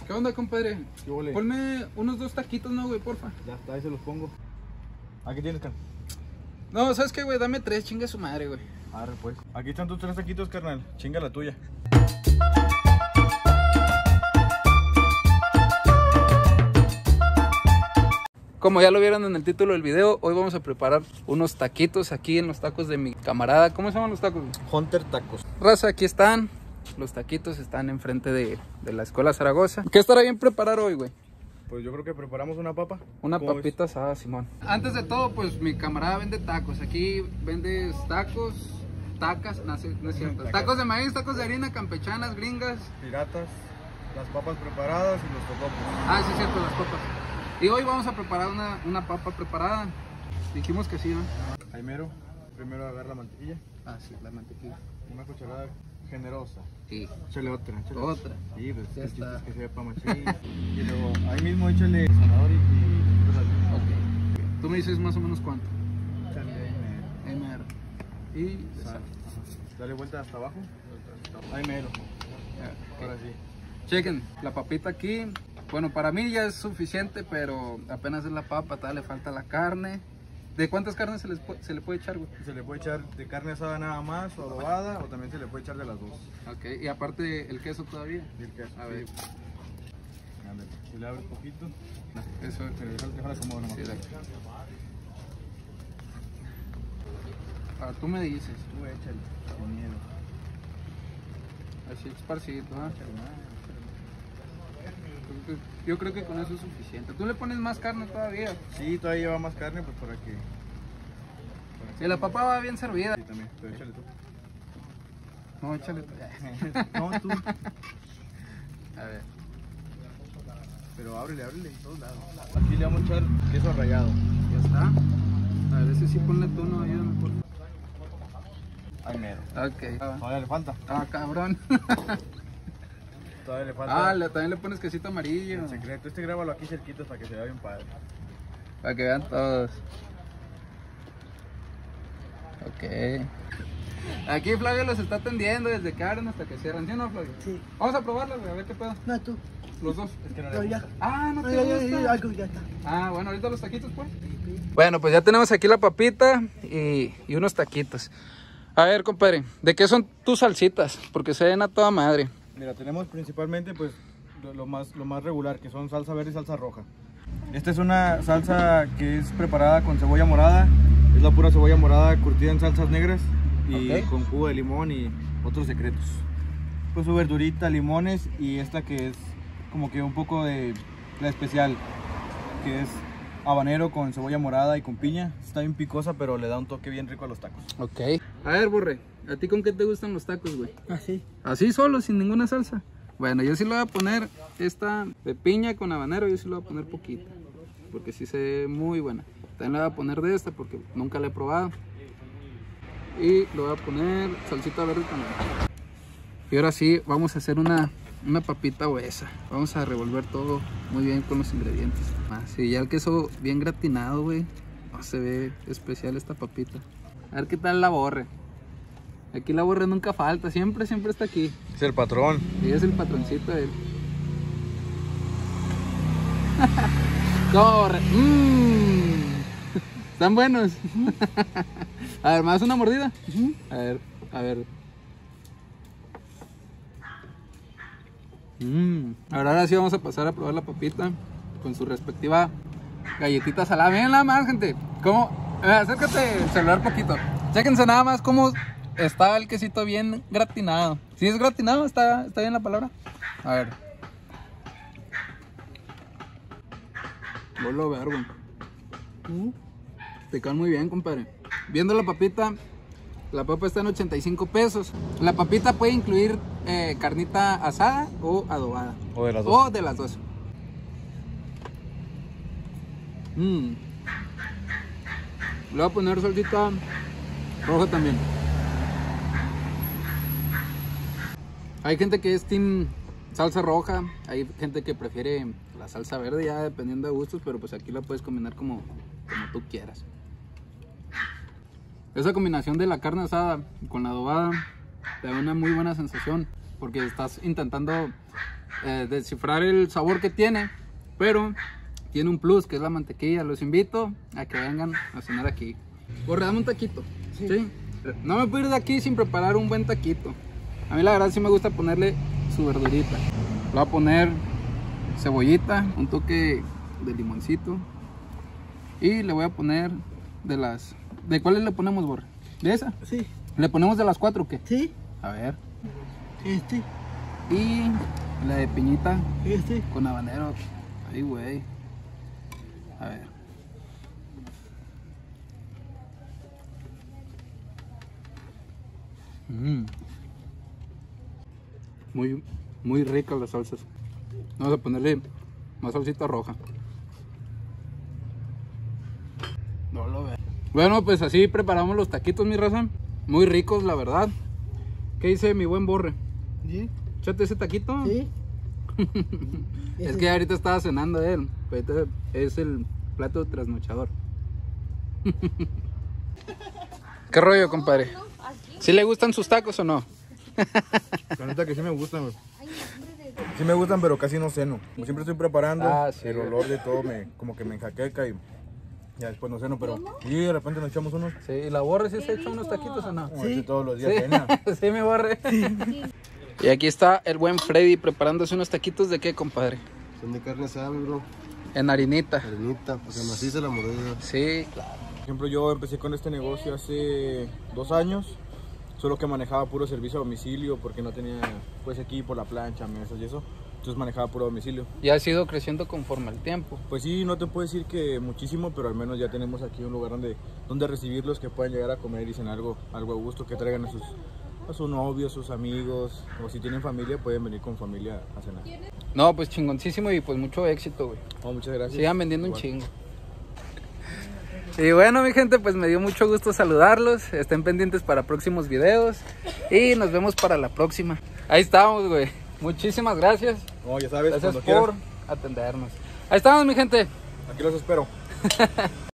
¿Qué onda, compadre? ¿Qué ole? Ponme unos 2 taquitos, ¿no, güey, porfa? Ya está, ahí se los pongo. Aquí tienes, carnal. No, ¿sabes qué, güey? Dame 3, chinga su madre, güey. Arre, pues. Aquí están tus 3 taquitos, carnal. Chinga la tuya. Como ya lo vieron en el título del video, hoy vamos a preparar unos taquitos aquí en los tacos de mi camarada. ¿Cómo se llaman los tacos? Hunter Tacos. Raza, aquí están. Los taquitos están enfrente de la Escuela Zaragoza. ¿Qué estará bien preparar hoy, güey? Pues yo creo que preparamos una papa. Una ¿Cómo papita asada, Simón. Antes de todo, pues mi camarada vende tacos. Aquí vendes tacos, tacas, no es cierto. Tacos de maíz, tacos de harina, campechanas, gringas. ves? Piratas, las papas preparadas y los totopos. Ah, sí, es cierto, las papas. Y hoy vamos a preparar una papa preparada. Dijimos que sí, ¿no? Ahí mero. Primero agarrar la mantequilla. Ah, sí, la mantequilla. Una cucharada generosa. Sí. Échale otra. Otra. Sí, pues Ya el chiste está. es que se sepa machín. Y luego ahí mismo échale sonador y cosas así. Ok. Tú me dices más o menos cuánto. Échale ahí mero. MR. Y Sal. Ajá. Dale vuelta hasta abajo. Ahí mero. Ahora sí. chequen, la papita aquí. Bueno, para mí ya es suficiente, pero apenas es la papa, todavía le falta la carne. ¿De cuántas carnes se le puede echar, güey? Se le puede echar de carne asada nada más o adobada, o también se le puede echar de las dos. Ok, y aparte el queso todavía. Y el queso. A ver. Sí. Ándale. Si le abres poquito. Eso, Déjala como nomás. sí, dale. Tú me dices. Tú échale. Sin miedo. Así esparcidito, ¿ah? Échale más. Yo creo que con eso es suficiente. ¿Tú le pones más carne todavía? Sí, todavía lleva más carne, pues para que. Y la papa va bien servida. Sí, también. Pero échale tú. No, échale tú. No, tú. A ver. Pero ábrele en todos lados. Aquí le vamos a echar queso rallado. Ya está. A ver, ese sí ponle tú, no, ayúdame por favor. Ay, mero. Ok. Todavía le falta. Ah, cabrón. Todavía le falta. También le pones quesito amarillo. El secreto. Grábalo aquí cerquito para que se vea bien padre. Para que vean todos. Ok. Aquí Flavio los está atendiendo desde que abren hasta que cierran. ¿Sí o no, Flavio? Sí. Vamos a probarlos, güey, a ver qué pedo. No, tú. Los dos. Es que no No, le ya. gusta. Ah, no No, te gusta. algo ya está. Ah, bueno, ahorita los taquitos, pues. Bueno, pues ya tenemos aquí la papita y unos taquitos. A ver, compadre, ¿de qué son tus salsitas? Porque se ven a toda madre. Mira, tenemos principalmente pues lo más regular, que son salsa verde y salsa roja. Esta es una salsa que es preparada con cebolla morada. Es la pura cebolla morada curtida en salsas negras y Ok. con jugo de limón y otros secretos. Pues su verdurita, limones y esta que es como que un poco de la especial, que es habanero con cebolla morada y con piña. Está bien picosa, pero le da un toque bien rico a los tacos. Ok. A ver, Borre, ¿a ti con qué te gustan los tacos, güey? Así. Así solo, sin ninguna salsa. Bueno, yo sí le voy a poner esta de piña con habanero, yo sí le voy a poner poquita, porque sí se ve muy buena. También le voy a poner de esta porque nunca la he probado. Y le voy a poner salsita verde también. Y ahora sí, vamos a hacer una papita obesa. Vamos a revolver todo muy bien con los ingredientes. Así, ya el queso bien gratinado, güey. Oh, se ve especial esta papita. A ver qué tal la Borre. Aquí la Borre nunca falta, siempre está aquí. Es el patrón. Y es el patroncito de él. ¿Cómo, Borre? Están buenos. A ver, ¿me das una mordida? A ver. Ahora sí vamos a pasar a probar la papita con su respectiva galletita salada. Miren nada más, gente. ¿Cómo? Acércate el celular poquito. Chéquense nada más cómo está el quesito bien gratinado. ¿Sí es gratinado? ¿Está bien la palabra? A ver. Vuelvo a ver, güey. Te caen muy bien, compadre. Viendo la papita, la papa está en 85 pesos. La papita puede incluir carnita asada o adobada. O de las dos. O de las dos. Le voy a poner salsita roja también. Hay gente que es team salsa roja, hay gente que prefiere la salsa verde, ya dependiendo de gustos, pero pues aquí la puedes combinar como tú quieras. Esa combinación de la carne asada con la adobada te da una muy buena sensación, porque estás intentando descifrar el sabor que tiene, pero tiene un plus que es la mantequilla. Los invito a que vengan a cenar aquí. Borre, dame un taquito. ¿Sí? No me puedo ir de aquí sin preparar un buen taquito. A mí la verdad sí me gusta ponerle su verdurita. Le voy a poner cebollita, un toque de limoncito. Y le voy a poner de las... ¿De cuáles le ponemos, Borre? ¿De esa? Sí. ¿Le ponemos de las 4 o qué? Sí. A ver. Este. Y la de piñita Este. con habanero. Ay, güey. A ver. Muy ricas las salsas. Vamos a ponerle más salsita roja. No lo veo. Bueno, pues así preparamos los taquitos, mi raza. Muy ricos, la verdad. ¿Qué dice mi buen Borre? Sí. Échate ese taquito. Sí. Es que ahorita estaba cenando él. Ahorita es el plato trasnochador. ¿Qué rollo, compadre? ¿Sí le gustan sus tacos o no? La neta que sí me gustan, güey. Sí me gustan, pero casi no ceno. Como siempre estoy preparando, Sí, el olor de todo como que me enjaqueca y ya después no ceno, pero y de repente nos echamos unos. Sí, ¿y la Borre sí se echa unos taquitos o no? Sí. Todos los días Sí, cena. sí, mi Borre. Y aquí está el buen Freddy preparándose unos taquitos de qué, compadre. Son de carne asada, bro. En harinita. Harinita, o sea, maciza la mordida. Sí, claro. Por ejemplo, yo empecé con este negocio hace 2 años, solo que manejaba puro servicio a domicilio porque no tenía pues equipo, la plancha, mesas y eso. Entonces manejaba puro domicilio. Y ha ido creciendo conforme al tiempo. Pues sí, no te puedo decir que muchísimo, pero al menos ya tenemos aquí un lugar donde recibirlos, que puedan llegar a comer y cenar algo a gusto, que traigan a sus novios, sus amigos, o si tienen familia, pueden venir con familia a cenar. No, pues chingoncísimo y pues mucho éxito, güey. Oh, muchas gracias. Sigan vendiendo Igual. un chingo. Y bueno, mi gente, pues me dio mucho gusto saludarlos. Estén pendientes para próximos videos y nos vemos para la próxima. Ahí estamos, güey. Muchísimas gracias. No, ya sabes, Gracias cuando por quieras, atendernos. Ahí estamos, mi gente. aquí los espero.